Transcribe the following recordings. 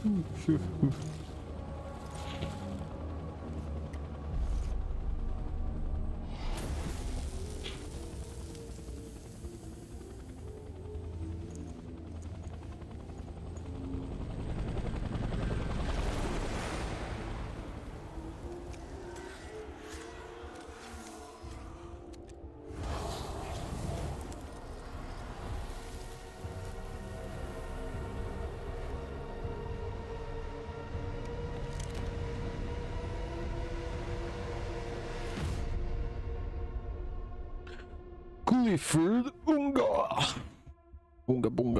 Clifford Unger. Bunga bunga.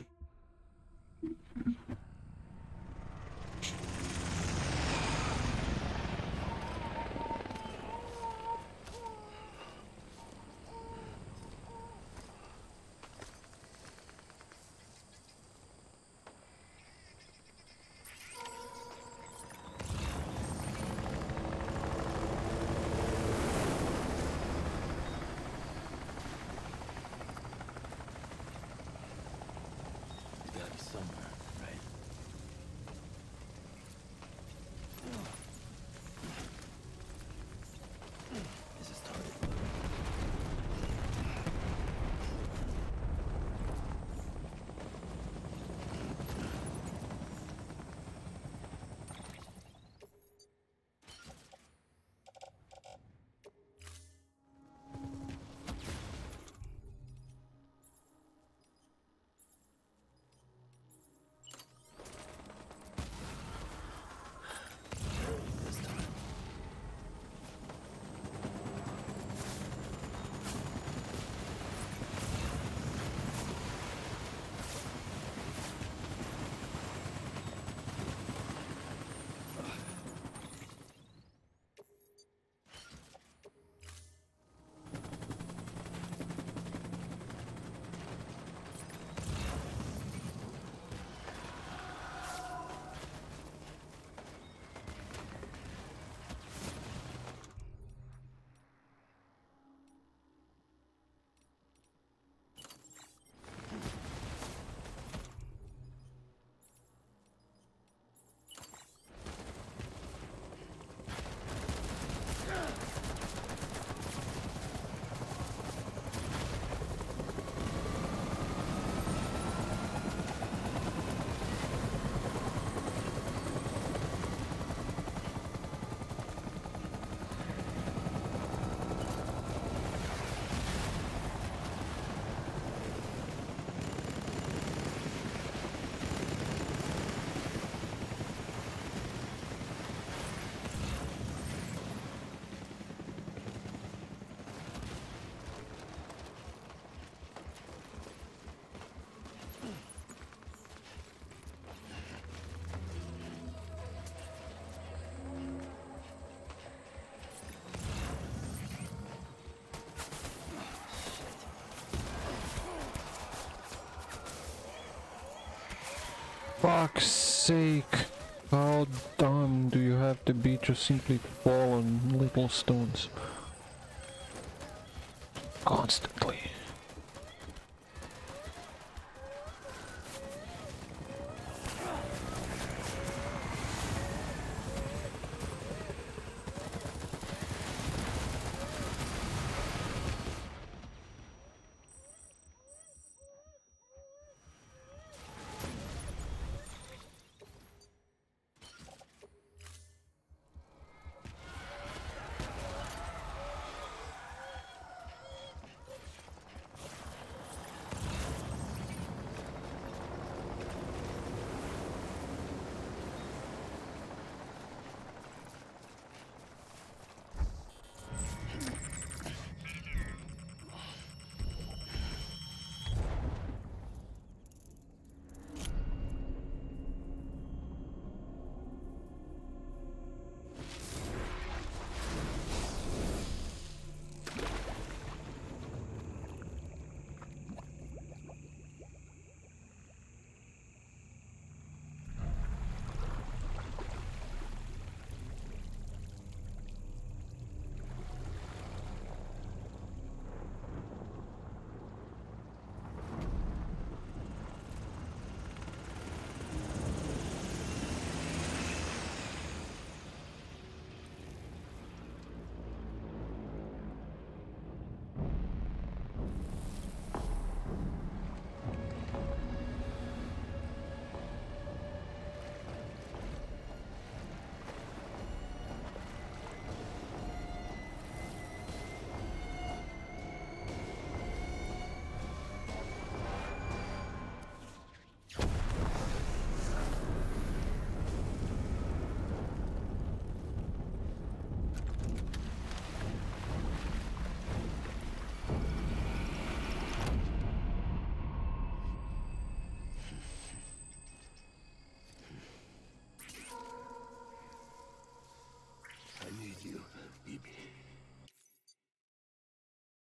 Fuck's sake. How dumb do you have to be to simply fall on little stones? Constantly.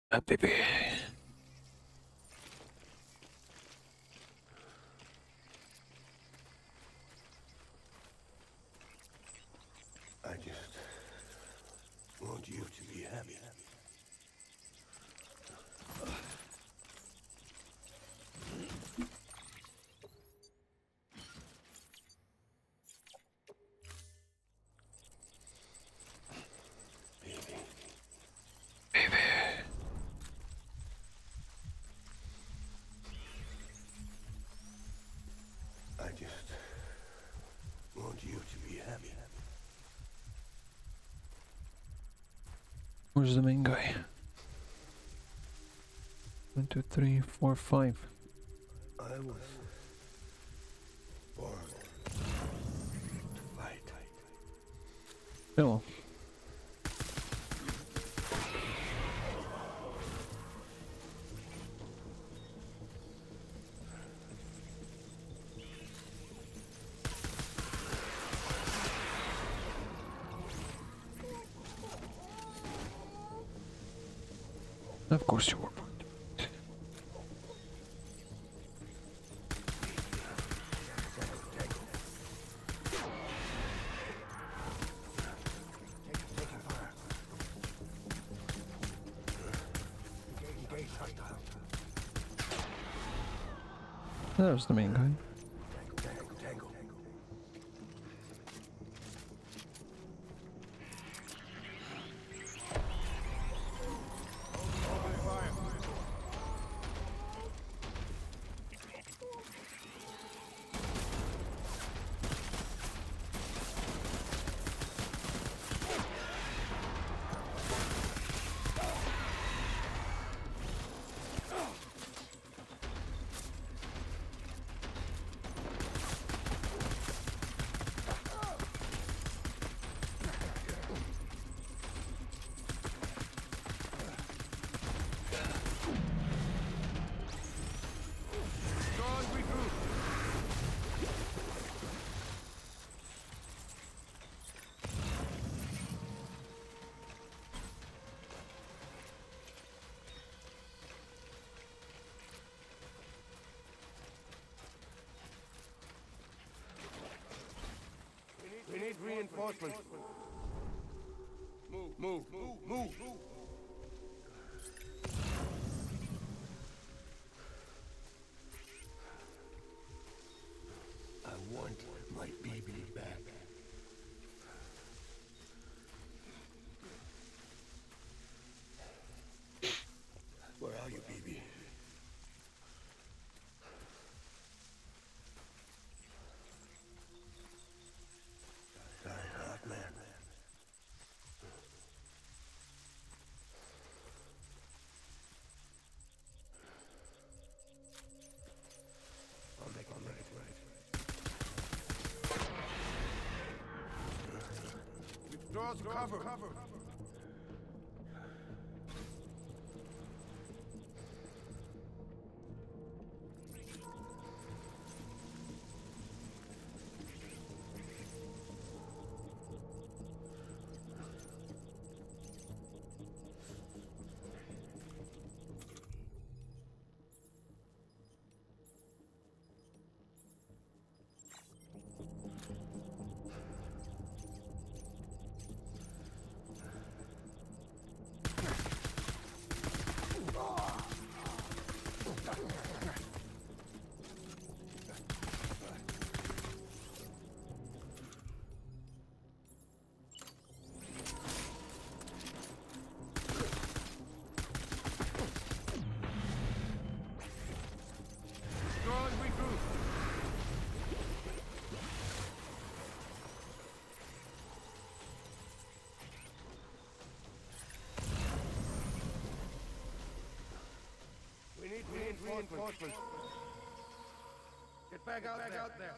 Baby. I just want you to be happy. I just want you to be happy. Where's the main guy? 1, 2, 3, 4, 5. I was born to fight. Hello. Of course you were. That was the main guy. We need reinforcements. Move. I want my baby back. Where are you, baby? Man. I'll make it right. Withdraw to cover. We need reinforcements. Get back out there.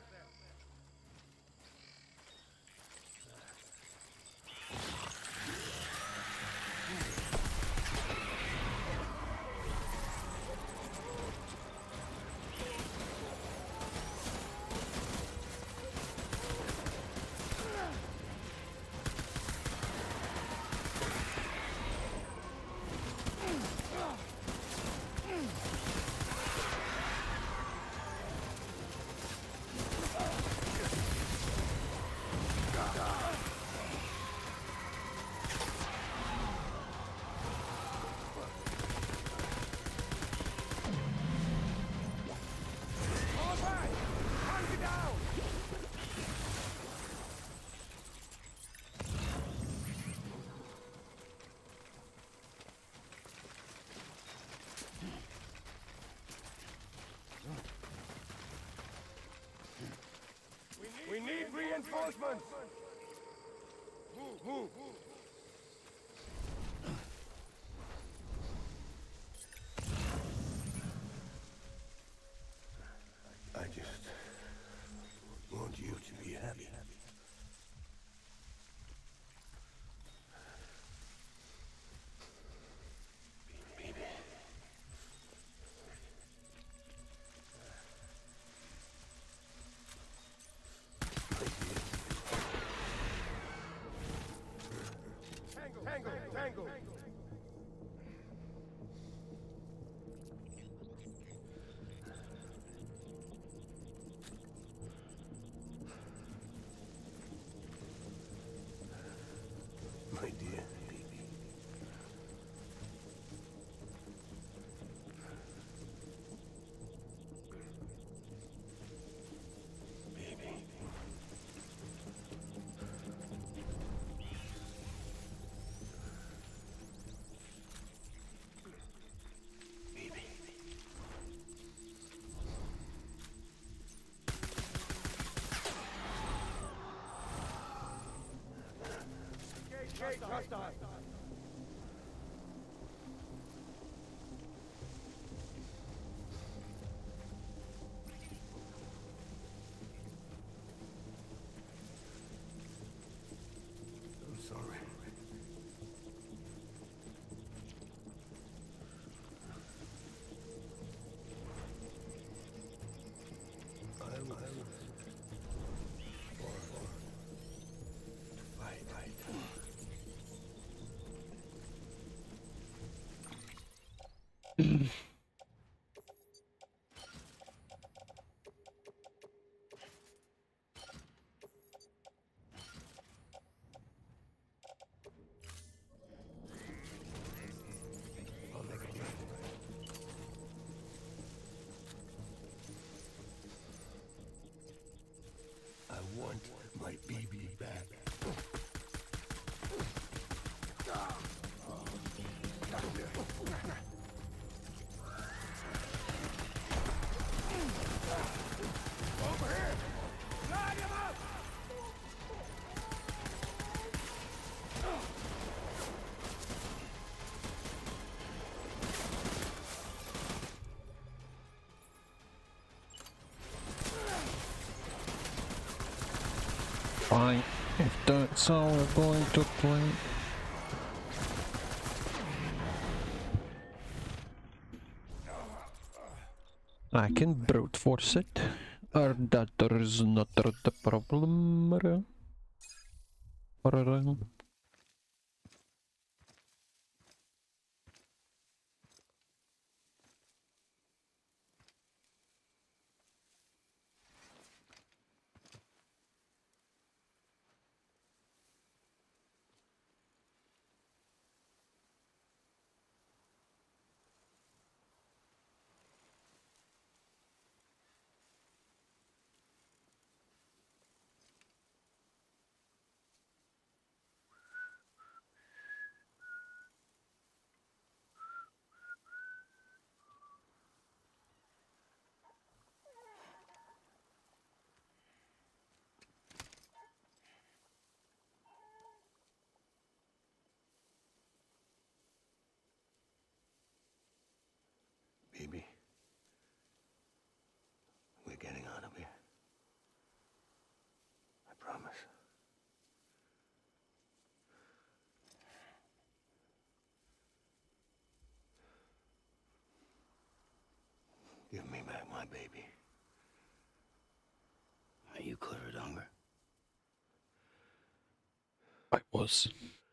need reinforcements! Move! I just want you to be happy. Baby. Tango! My dear baby. Baby. Baby. Hostile. I'm sorry. I was born to fight. I'll make it right. I want my baby back. Over here! Line him up! Fine, if that's how we're going to play. I can brute force it. Or that there is not the problem. Baby, we're getting out of here. I promise. Give me back my baby. Are you cleared, Unger? I was.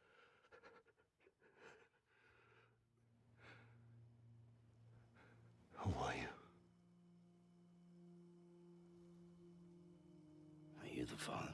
Who are you? Are you the father?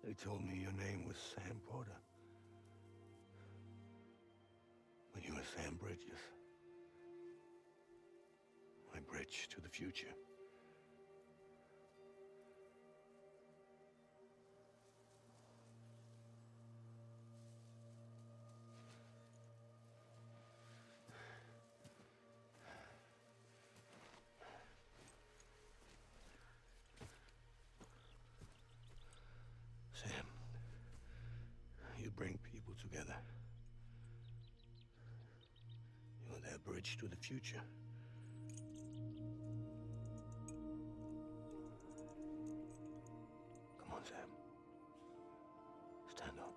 They told me your name was Sam Porter. But you were Sam Bridges. My bridge to the future. Sam, you bring people together. You're their bridge to the future. Come on, Sam. Stand up.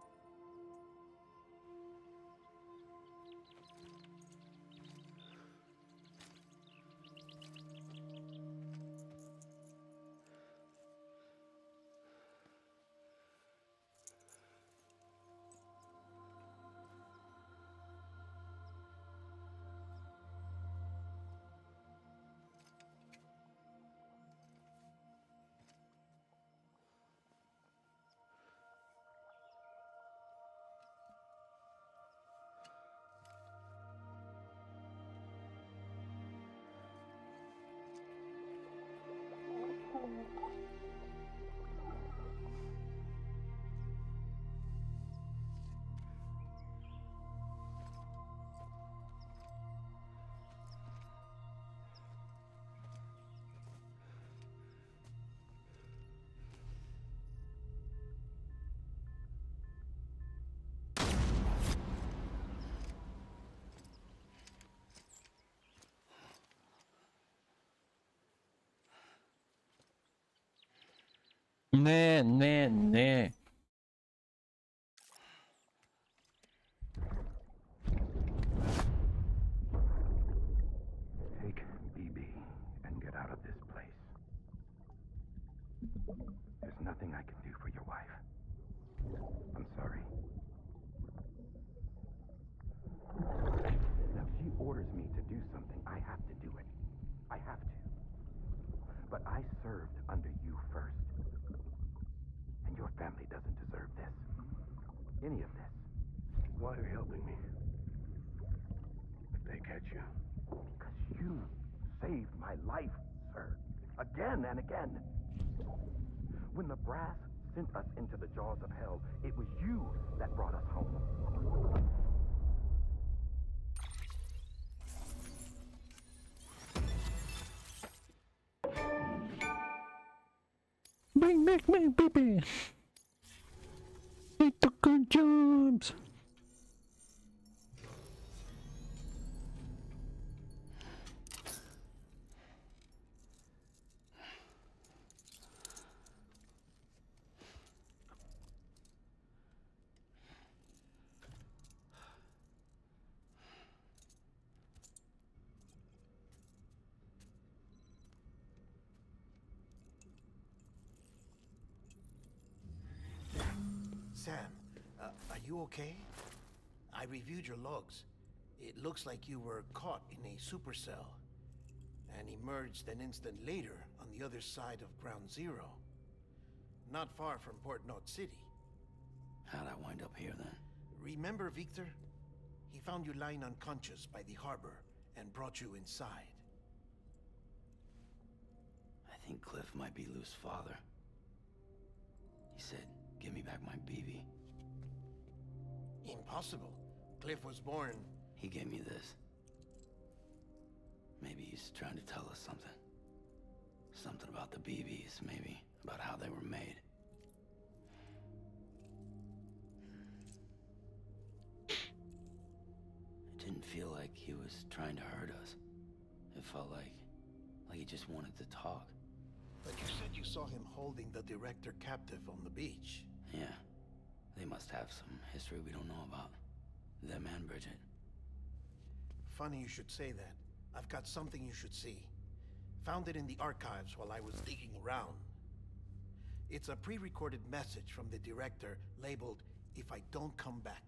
Nee. Take BB and get out of this place. There's nothing I can do for your wife. I'm sorry. Now, if she orders me to do something, I have to do it. I have to. But I served under you first. And your family doesn't deserve this. Any of this. Why are you helping me? If they catch you. Because you saved my life, sir. Again and again. When the brass sent us into the jaws of hell, it was you that brought us home. Bring back my baby. They took our jobs. Sam, are you okay? I reviewed your logs. It looks like you were caught in a supercell and emerged an instant later on the other side of Ground Zero. Not far from Port Knot City. How'd I wind up here then? Remember Victor? He found you lying unconscious by the harbor and brought you inside. I think Cliff might be Lou's father. He said, give me back my BB. Impossible. Cliff was born... He gave me this. Maybe he's trying to tell us something. Something about the BBs, maybe. About how they were made. It didn't feel like he was trying to hurt us. It felt like he just wanted to talk. But you said you saw him holding the director captive on the beach. Yeah. They must have some history we don't know about. Them and Bridget. Funny you should say that. I've got something you should see. Found it in the archives while I was digging around. It's a pre-recorded message from the director labeled, "If I don't come back."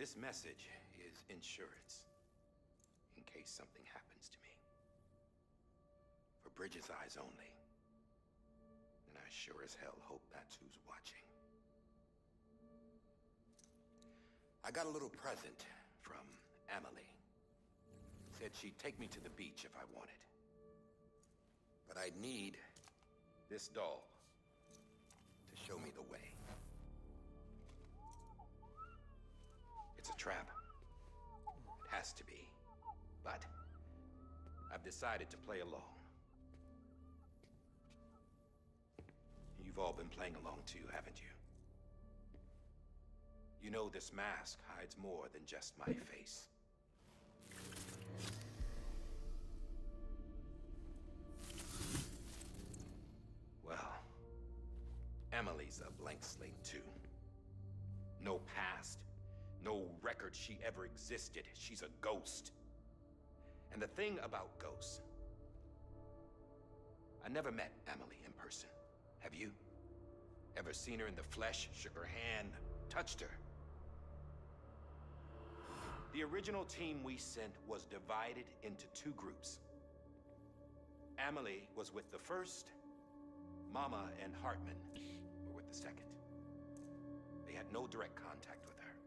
This message is insurance, in case something happens to me. For Bridget's eyes only. And I sure as hell hope that's who's watching. I got a little present from Emily. Said she'd take me to the beach if I wanted. But I'd need this doll to show me the way. It's a trap. It has to be. But I've decided to play along. You've all been playing along too, haven't you? You know this mask hides more than just my face. Well, Emily's a blank slate too. No past, no record she ever existed. She's a ghost. And the thing about ghosts, I never met Emily in person. Have you? Ever seen her in the flesh, shook her hand, touched her? The original team we sent was divided into two groups. Emily was with the first, Mama and Hartman were with the second. They had no direct contact with her.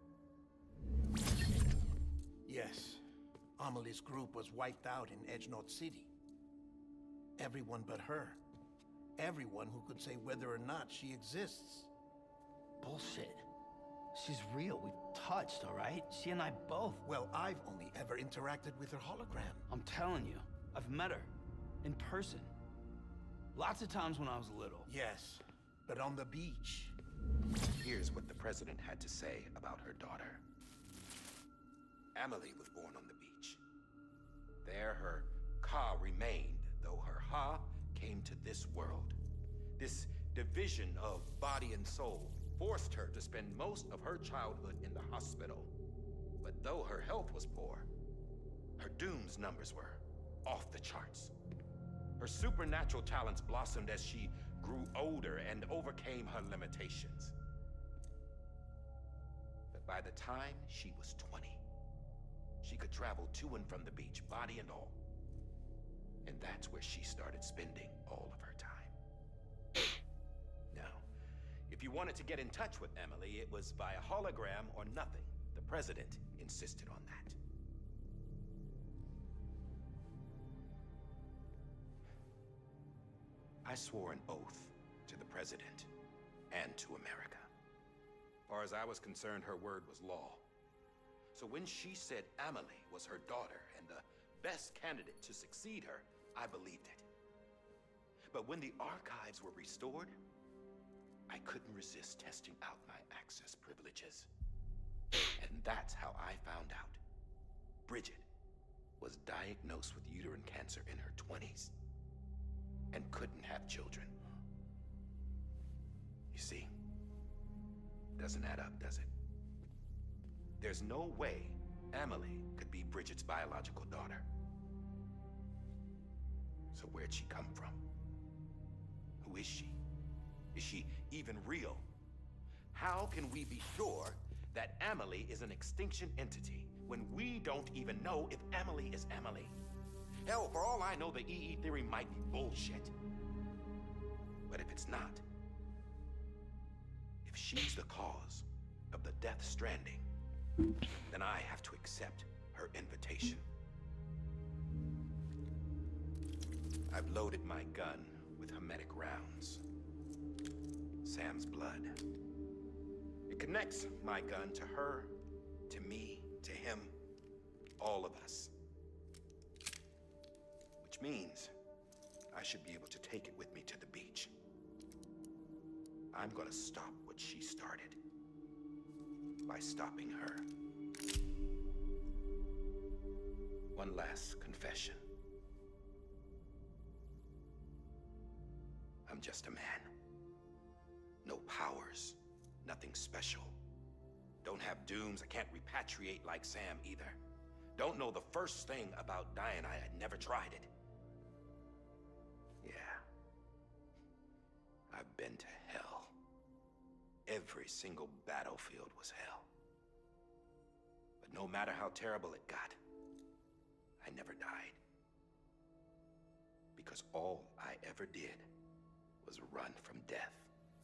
Yes. Amelie's group was wiped out in Edgenorth City. Everyone but her. Everyone who could say whether or not she exists. Bullshit. She's real. We've touched, all right? She and I both. Well, I've only ever interacted with her hologram. I'm telling you, I've met her. In person. Lots of times when I was little. Yes, but on the beach. Here's what the president had to say about her daughter. Emily was born on the beach. There her Ka remained, though her Ha came to this world. This division of body and soul forced her to spend most of her childhood in the hospital. But though her health was poor, her Doom's numbers were off the charts. Her supernatural talents blossomed as she grew older and overcame her limitations. But by the time she was 20, she could travel to and from the beach, body and all. And that's where she started spending all of her time. Now, if you wanted to get in touch with Emily, it was via hologram or nothing. The president insisted on that. I swore an oath to the president and to America. As far as I was concerned, her word was law. So when she said Emily was her daughter and the best candidate to succeed her, I believed it. But when the archives were restored, I couldn't resist testing out my access privileges. And that's how I found out Bridget was diagnosed with uterine cancer in her 20s and couldn't have children. You see, doesn't add up, does it? There's no way Emily could be Bridget's biological daughter. So where'd she come from? Who is she? Is she even real? How can we be sure that Emily is an extinction entity when we don't even know if Emily is Emily? Hell, for all I know, the EE theory might be bullshit. But if it's not, if she's the cause of the death stranding, then I have to accept her invitation. I've loaded my gun with hermetic rounds. Sam's blood. It connects my gun to her, to me, to him, all of us. Which means I should be able to take it with me to the beach. I'm gonna stop what she started by stopping her. One last confession. I'm just a man. No powers, nothing special. Don't have dooms, I can't repatriate like Sam either. Don't know the first thing about dying, I had never tried it. Yeah. I've been to hell. Every single battlefield was hell. But no matter how terrible it got, I never died. Because all I ever did was run from death.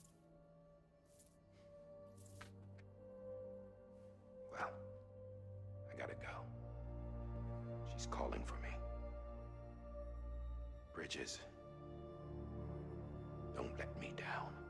Well, I gotta go. She's calling for me. Bridges, don't let me down.